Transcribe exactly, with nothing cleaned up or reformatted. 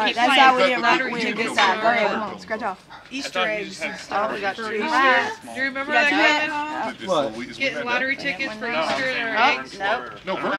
Alright, keep that's playing how we didn't lottery win tickets this side. Go ahead, for come on, scratch off. Easter I thought you eggs just and had stuff. Oh, we got for two Easter. left. Do you remember You got that two guy? left? Just What? so we- just Getting win that. lottery tickets for No. Easter and our Oh, eggs? nope. No,